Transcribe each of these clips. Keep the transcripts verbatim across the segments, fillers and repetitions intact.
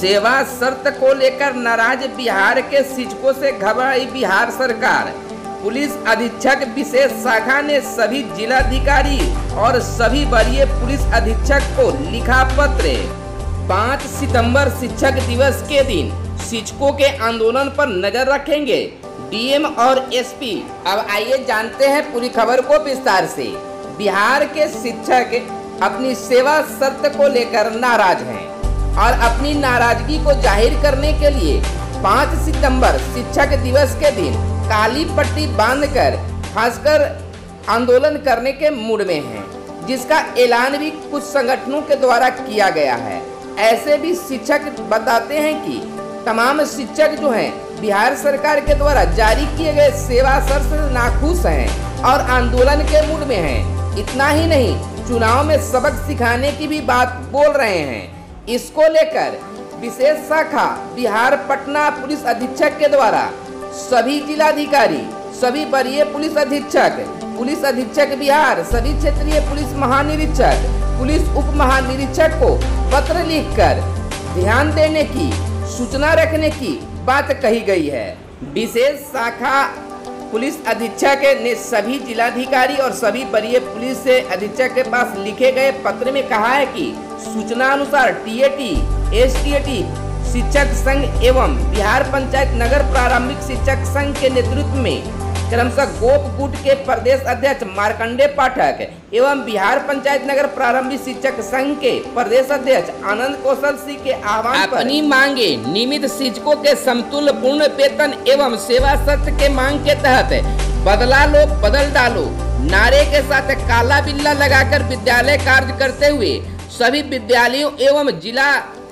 सेवा शर्त को लेकर नाराज बिहार के शिक्षकों से घबराई बिहार सरकार। पुलिस अधीक्षक विशेष शाखा ने सभी जिलाधिकारी और सभी वरीय पुलिस अधीक्षक को लिखा पत्र। पाँच सितंबर शिक्षक दिवस के दिन शिक्षकों के आंदोलन पर नजर रखेंगे डीएम और एसपी। अब आइए जानते हैं पूरी खबर को विस्तार से। बिहार के शिक्षक अपनी सेवा शर्त को लेकर नाराज हैं और अपनी नाराजगी को जाहिर करने के लिए पाँच सितंबर शिक्षक दिवस के दिन काली पट्टी बांधकर खासकर आंदोलन करने के मूड में हैं, जिसका ऐलान भी कुछ संगठनों के द्वारा किया गया है। ऐसे भी शिक्षक बताते हैं कि तमाम शिक्षक जो हैं बिहार सरकार के द्वारा जारी किए गए सेवा शर्त से नाखुश हैं और आंदोलन के मूड में हैं। इतना ही नहीं, चुनाव में सबक सिखाने की भी बात बोल रहे हैं। इसको लेकर विशेष शाखा बिहार पटना पुलिस अधीक्षक के द्वारा सभी जिलाधिकारी, सभी वरीय पुलिस अधीक्षक, पुलिस अधीक्षक बिहार, सभी क्षेत्रीय पुलिस महानिरीक्षक, पुलिस उप महानिरीक्षक को पत्र लिखकर ध्यान देने की सूचना रखने की बात कही गई है। विशेष शाखा पुलिस अधीक्षक ने सभी जिलाधिकारी और सभी वरीय पुलिस अधीक्षक के पास लिखे गए पत्र में कहा है कि सूचना अनुसार टीएटी, एसटीएटी शिक्षक संघ एवं बिहार पंचायत नगर प्रारंभिक शिक्षक संघ के नेतृत्व में क्रमशः गोप गुट के प्रदेश अध्यक्ष मार्कंडे पाठक एवं बिहार पंचायत नगर प्रारंभिक शिक्षक संघ के प्रदेश अध्यक्ष आनंद कौशल सिंह के आह्वान पर अपनी मांगे नियमित शिक्षकों के समतुल्य पूर्ण वेतन एवं सेवा शर्त के मांग के तहत बदला लो बदल डालो नारे के साथ काला बिल्ला लगाकर विद्यालय कार्य करते हुए सभी विद्यालयों एवं जिला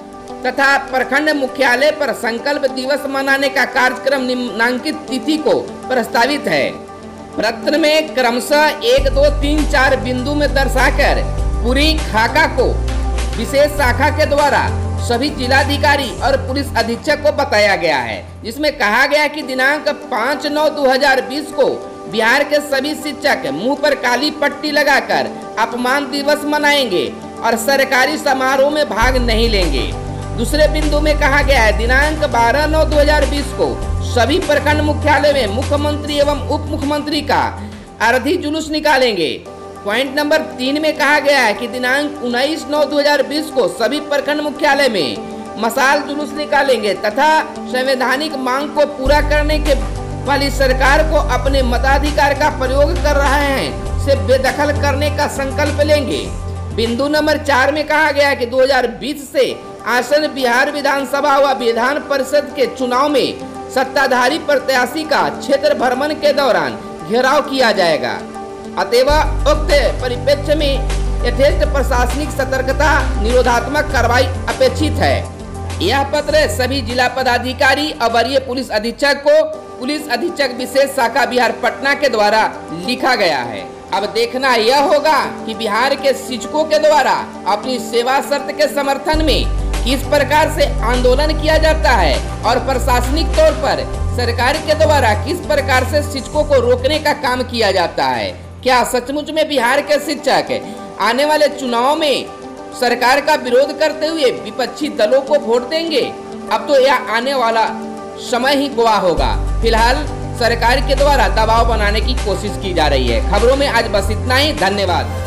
तथा प्रखंड मुख्यालय पर संकल्प दिवस मनाने का कार्यक्रम निम्नांकित तिथि को प्रस्तावित है। पत्र में क्रमशः एक दो तीन चार बिंदु में दर्शाकर पूरी खाका को विशेष शाखा के द्वारा सभी जिलाधिकारी और पुलिस अधीक्षक को बताया गया है, जिसमें कहा गया कि दिनांक पाँच नौ दो हजार बीस को बिहार के सभी शिक्षक मुंह पर काली पट्टी लगाकर अपमान दिवस मनाएंगे और सरकारी समारोह में भाग नहीं लेंगे। दूसरे बिंदु में कहा गया है दिनांक बारह नौ दो हजार बीस को सभी प्रखंड मुख्यालय में मुख्यमंत्री एवं उप मुख्यमंत्री का अर्थी जुलूस निकालेंगे। पॉइंट नंबर तीन में कहा गया है कि दिनांक उन्नीस नौ दो हजार बीस को सभी प्रखंड मुख्यालय में मशाल जुलूस निकालेंगे तथा संवैधानिक मांग को पूरा करने के वाली सरकार को अपने मताधिकार का प्रयोग कर रहे हैं से बेदखल करने का संकल्प लेंगे। बिंदु नंबर चार में कहा गया है कि दो हजार बीस से आसन बिहार विधानसभा व विधान परिषद के चुनाव में सत्ताधारी प्रत्याशी का क्षेत्र भ्रमण के दौरान घेराव किया जाएगा। अतएव उक्त परिप्रेक्ष्य में यथेष्ट प्रशासनिक सतर्कता निरोधात्मक कार्रवाई अपेक्षित है। यह पत्र सभी जिला पदाधिकारी और वरीय पुलिस अधीक्षक को पुलिस अधीक्षक विशेष शाखा बिहार पटना के द्वारा लिखा गया है। अब देखना यह होगा कि बिहार के शिक्षकों के द्वारा अपनी सेवा शर्त के समर्थन में किस प्रकार से आंदोलन किया जाता है और प्रशासनिक तौर पर सरकार के द्वारा किस प्रकार से शिक्षकों को रोकने का काम किया जाता है। क्या सचमुच में बिहार के शिक्षक आने वाले चुनाव में सरकार का विरोध करते हुए विपक्षी दलों को वोट देंगे? अब तो यह आने वाला समय ही गवाह होगा। फिलहाल सरकार के द्वारा दबाव बनाने की कोशिश की जा रही है। खबरों में आज बस इतना ही। धन्यवाद।